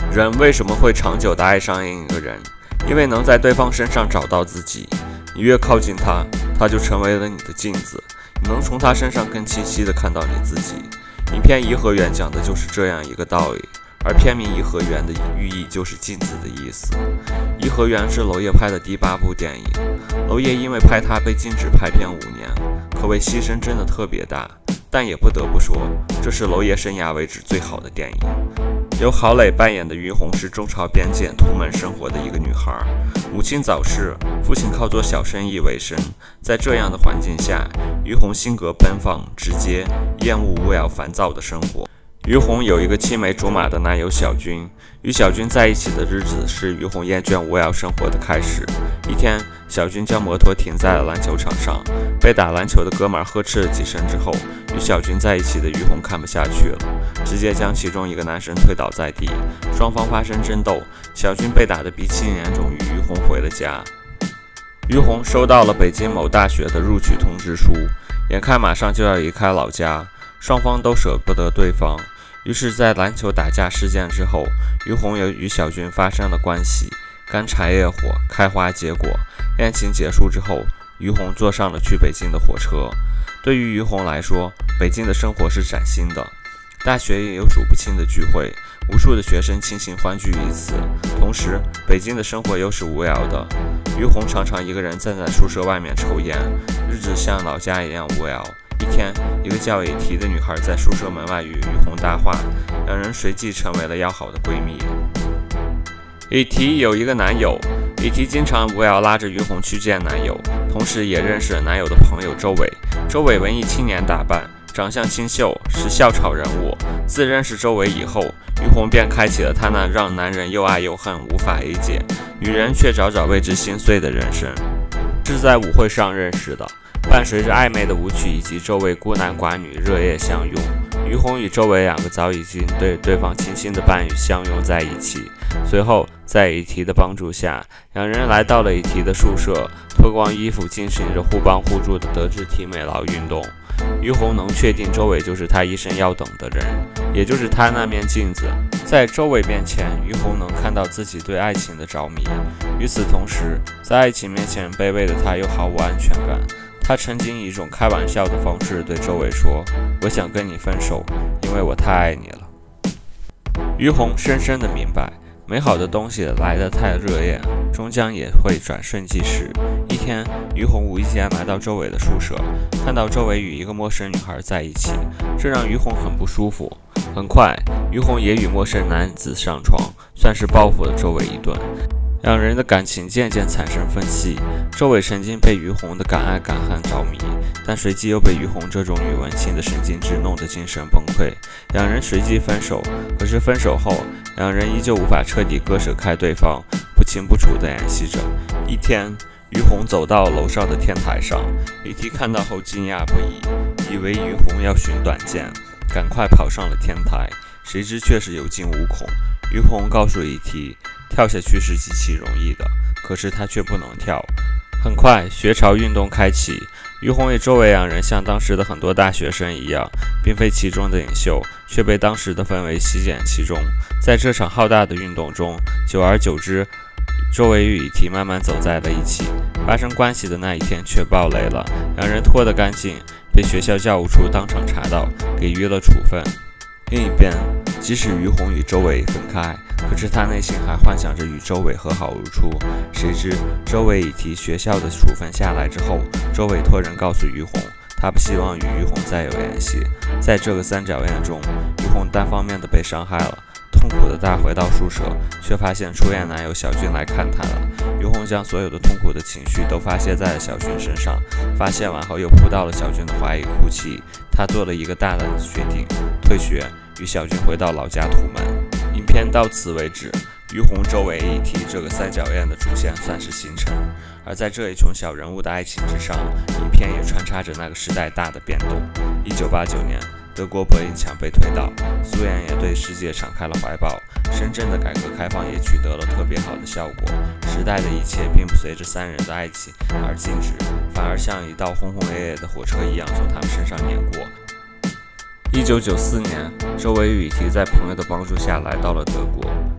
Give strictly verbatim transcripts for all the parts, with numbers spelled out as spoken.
人为什么会长久地爱上一个人？因为能在对方身上找到自己。你越靠近他，他就成为了你的镜子，你能从他身上更清晰地看到你自己。影片《颐和园》讲的就是这样一个道理，而片名《颐和园》的寓意就是镜子的意思。《颐和园》是娄烨拍的第八部电影，娄烨因为拍它被禁止拍片五年，可谓牺牲真的特别大。但也不得不说，这是娄烨生涯为止最好的电影。由郝蕾扮演的于红是中朝边界土门生活的一个女孩，母亲早逝，父亲靠做小生意为生。在这样的环境下，于红性格奔放直接，厌恶无聊烦躁的生活。于红有一个青梅竹马的男友小军，与小军在一起的日子是于红厌倦无聊生活的开始。一天，小军将摩托停在了篮球场上，被打篮球的哥们儿呵斥了几声之后，与小军在一起的于红看不下去了，直接将其中一个男生推倒在地，双方发生争斗，小军被打得鼻青脸肿，与于红回了家。于红收到了北京某大学的录取通知书，眼看马上就要离开老家，双方都舍不得对方，于是在篮球打架事件之后，于红也与小军发生了关系，干柴烈火，开花结果。恋情结束之后，于红坐上了去北京的火车。对于于红来说，北京的生活是崭新的，大学也有数不清的聚会，无数的学生倾情欢聚于此。同时，北京的生活又是无聊的，于红常常一个人站在宿舍外面抽烟，日子像老家一样无聊。一天，一个叫以提的女孩在宿舍门外与于红搭话，两人随即成为了要好的闺蜜。以提有一个男友，以提经常无聊拉着于红去见男友，同时也认识了男友的朋友周伟。周伟文艺青年打扮，长相清秀，是校草人物。自认识周伟以后，于红便开启了她那让男人又爱又恨、无法理解，女人却早早为之心碎的人生。是在舞会上认识的，伴随着暧昧的舞曲以及周围孤男寡女热烈相拥，于红与周围两个早已经对对方倾心的伴侣相拥在一起。随后，在以提的帮助下，两人来到了以提的宿舍，脱光衣服进行着互帮互助的德智体美劳运动。于红能确定周伟就是他一生要等的人，也就是他那面镜子。在周伟面前，于红能看到自己对爱情的着迷。与此同时，在爱情面前卑微的他又毫无安全感。他曾经以一种开玩笑的方式对周伟说：“我想跟你分手，因为我太爱你了。”于红深深地明白，美好的东西来得太热烈，终将也会转瞬即逝。一天，于红无意间来到周伟的宿舍，看到周伟与一个陌生女孩在一起，这让于红很不舒服。很快，于红也与陌生男子上床，算是报复了周伟一顿。两人的感情渐渐产生分歧，周伟曾经被于红的敢爱敢恨着迷，但随即又被于红这种女文青的神经质弄得精神崩溃，两人随即分手。可是分手后，两人依旧无法彻底割舍开对方，不清不楚地联系着。一天，于红走到楼上的天台上，以提看到后惊讶不已，以为于红要寻短见，赶快跑上了天台，谁知却是有惊无恐。于红告诉以提，跳下去是极其容易的，可是他却不能跳。很快，学潮运动开启，于红与周伟两人像当时的很多大学生一样，并非其中的领袖，却被当时的氛围席卷其中。在这场浩大的运动中，久而久之，周伟与以提慢慢走在了一起。发生关系的那一天却爆雷了，两人脱得干净，被学校教务处当场查到，给予了处分。另一边，即使于红与周伟分开，可是他内心还幻想着与周伟和好如初。谁知周伟以提学校的处分下来之后，周伟托人告诉于红，他不希望与于红再有联系。在这个三角恋中，于红单方面的被伤害了。痛苦的她回到宿舍，却发现初恋男友小军来看她了。于红将所有的痛苦的情绪都发泄在了小军身上，发泄完后又扑到了小军的怀里哭泣。她做了一个大胆的决定，退学，与小军回到老家土门。影片到此为止，于红、周伟、以提这个三角恋的主线算是形成。而在这一群小人物的爱情之上，影片也穿插着那个时代大的变动。一九八九年，德国柏林墙被推倒，苏联也对世界敞开了怀抱，深圳的改革开放也取得了特别好的效果。时代的一切并不随着三人的爱情而静止，反而像一道轰轰烈烈的火车一样从他们身上碾过。一九九四年，周伟与以提在朋友的帮助下来到了德国。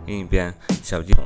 另一边，小弟红。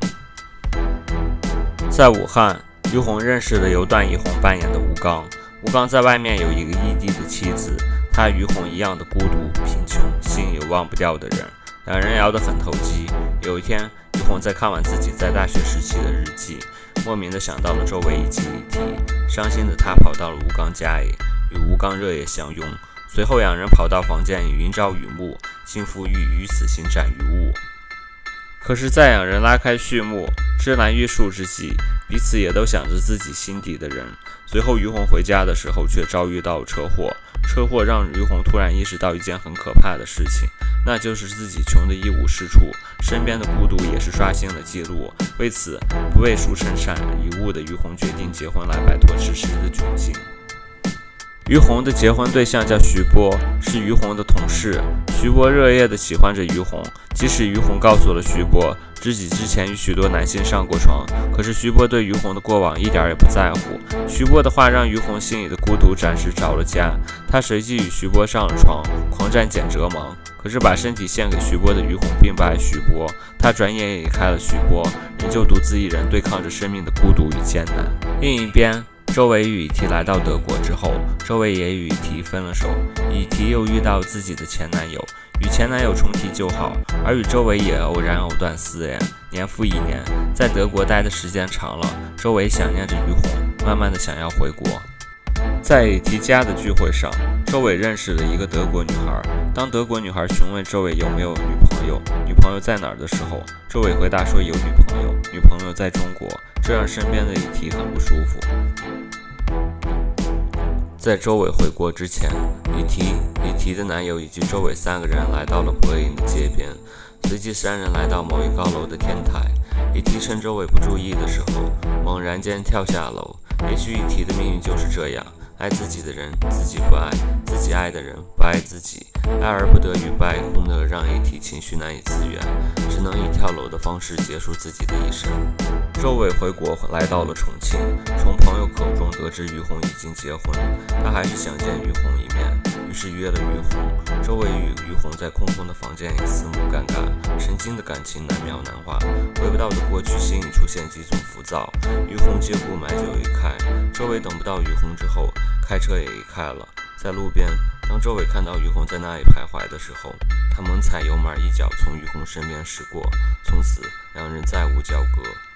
在武汉，于红认识了由段奕宏扮演的吴刚。吴刚在外面有一个异地的妻子，他与于红一样的孤独、贫穷，心有忘不掉的人。两人聊得很投机。有一天，于红在看完自己在大学时期的日记，莫名的想到了周围以及李提，伤心的他跑到了吴刚家里，与吴刚热烈相拥。随后两人跑到房间里云朝雨暮，幸福欲于此心展于物。可是，在两人拉开序幕、芝兰玉树之际，彼此也都想着自己心底的人。随后，于红回家的时候，却遭遇到了车祸。车祸让于红突然意识到一件很可怕的事情，那就是自己穷得一无是处，身边的孤独也是刷新了记录。为此，不为书衬衫以物的于红决定结婚来摆脱世事的窘境。于红的结婚对象叫徐波，是于红的同事。徐波热烈地喜欢着于红，即使于红告诉了徐波自己之前与许多男性上过床，可是徐波对于红的过往一点也不在乎。徐波的话让于红心里的孤独暂时着了家，他随即与徐波上了床，狂战简折芒。可是把身体献给徐波的于红并不爱徐波，他转眼也离开了徐波，仍旧独自一人对抗着生命的孤独与艰难。另一边，周伟与以提来到德国之后，周伟也与以提分了手，以提又遇到自己的前男友，与前男友重提旧好，而与周伟也偶然藕断丝连，年复一年，在德国待的时间长了，周伟想念着于红，慢慢的想要回国。在以提家的聚会上，周伟认识了一个德国女孩。当德国女孩询问周伟有没有女朋友，女朋友在哪儿的时候，周伟回答说有女朋友，女朋友在中国，这让身边的以提很不舒服。在周伟回国之前，以提、以提的男友以及周伟三个人来到了柏林的街边，随即三人来到某一高楼的天台。以提趁周伟不注意的时候，猛然间跳下楼。也许以提的命运就是这样，爱自己的人自己不爱，自己爱的人不爱自己，爱而不得与不爱空的让以提情绪难以自圆，只能以跳楼的方式结束自己的一生。周伟回国来到了重庆，从朋友口中得知于红已经结婚，他还是想见于红一面，于是约了于红。周伟与于红在空空的房间里四目尴尬，曾经的感情难描难画，回不到的过去心里出现几种浮躁。于红借故买酒离开，周伟等不到于红之后，开车也离开了。在路边，当周伟看到于红在那里徘徊的时候，他猛踩油门，一脚从于红身边驶过，从此两人再无交割。